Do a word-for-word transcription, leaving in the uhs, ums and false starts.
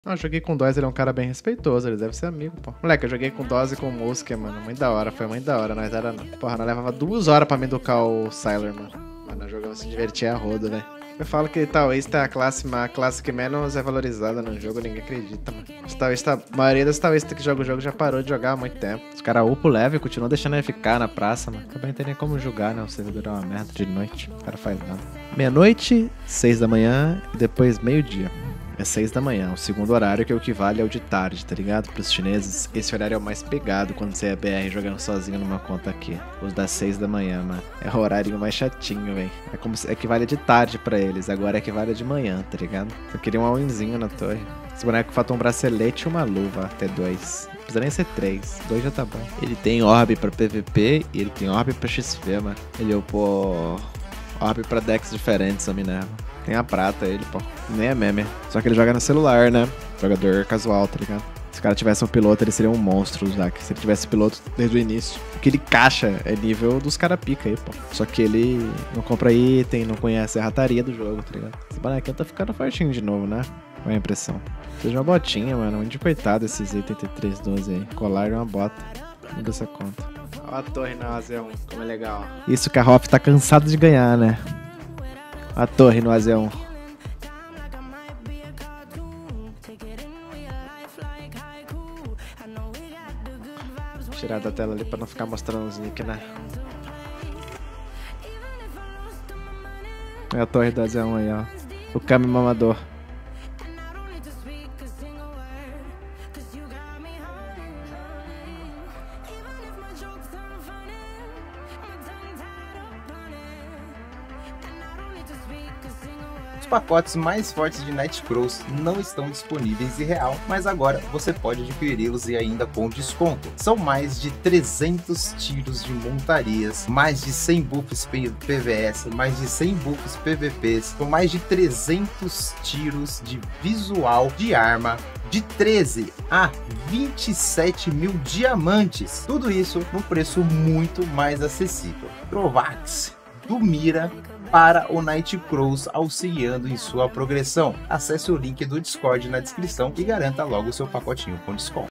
Não, eu joguei com o Dose, ele é um cara bem respeitoso, ele deve ser amigo, pô. Moleque, eu joguei com o Dose e com o Musker, mano, muito da hora, foi muito da hora, nós era... Porra, nós levava duas horas pra me educar o Sylar, mano. Mano, nós jogamos se divertir a roda, velho. Eu falo que talvez tá a classe, a classe que menos é valorizada no jogo, ninguém acredita, mano. Talvez tá, a maioria das talvez que joga o jogo já parou de jogar há muito tempo. Os caras upam o level e continuam deixando ele ficar na praça, mano. Também não tem nem como jogar, né? O servidor é uma merda de noite, o cara faz nada. Meia-noite, seis da manhã e depois meio-dia. É seis da manhã, o segundo horário que é o equivale ao de tarde, tá ligado? Pros chineses, esse horário é o mais pegado quando você é B R jogando sozinho numa conta aqui. Os das seis da manhã, mano. É o horário mais chatinho, velho. É como se equivale de tarde pra eles, agora equivale de manhã, tá ligado? Eu queria um all-inzinho na torre. Esse boneco falta um bracelete e uma luva, até dois. Não precisa nem ser três, dois já tá bom. Ele tem orb pra P V P e ele tem orb pra X P, mano. Ele upou orb pra decks diferentes, a Minerva. Tem a prata ele, pô. Nem é meme. Só que ele joga no celular, né? Jogador casual, tá ligado? Se o cara tivesse um piloto, ele seria um monstro, Zack. Se ele tivesse piloto desde o início. O que ele caixa é nível dos cara pica aí, pô. Só que ele não compra item, não conhece a rataria do jogo, tá ligado? Esse bonequinho tá ficando fortinho de novo, né? Qual é a impressão? Seja uma botinha, mano. Muito coitado esses oitenta e três doze aí. Colar é uma bota. Muda essa conta. Ó a torre na A Z um, como é legal. Isso que a Hoff tá cansado de ganhar, né? A torre no A Z um. Tirar da tela ali pra não ficar mostrando os nick, né? É a torre do A Z um aí, ó. O Kami mamador. Os pacotes mais fortes de Nightcrawls não estão disponíveis em real, mas agora você pode adquiri-los e ainda com desconto. São mais de trezentos tiros de montarias, mais de cem buffs P V S, mais de cem buffs P V Ps, com mais de trezentos tiros de visual de arma, de treze a vinte e sete mil diamantes. Tudo isso num preço muito mais acessível. Trovax do Mira para o Nightcrawls, auxiliando em sua progressão. Acesse o link do Discord na descrição e garanta logo o seu pacotinho com desconto.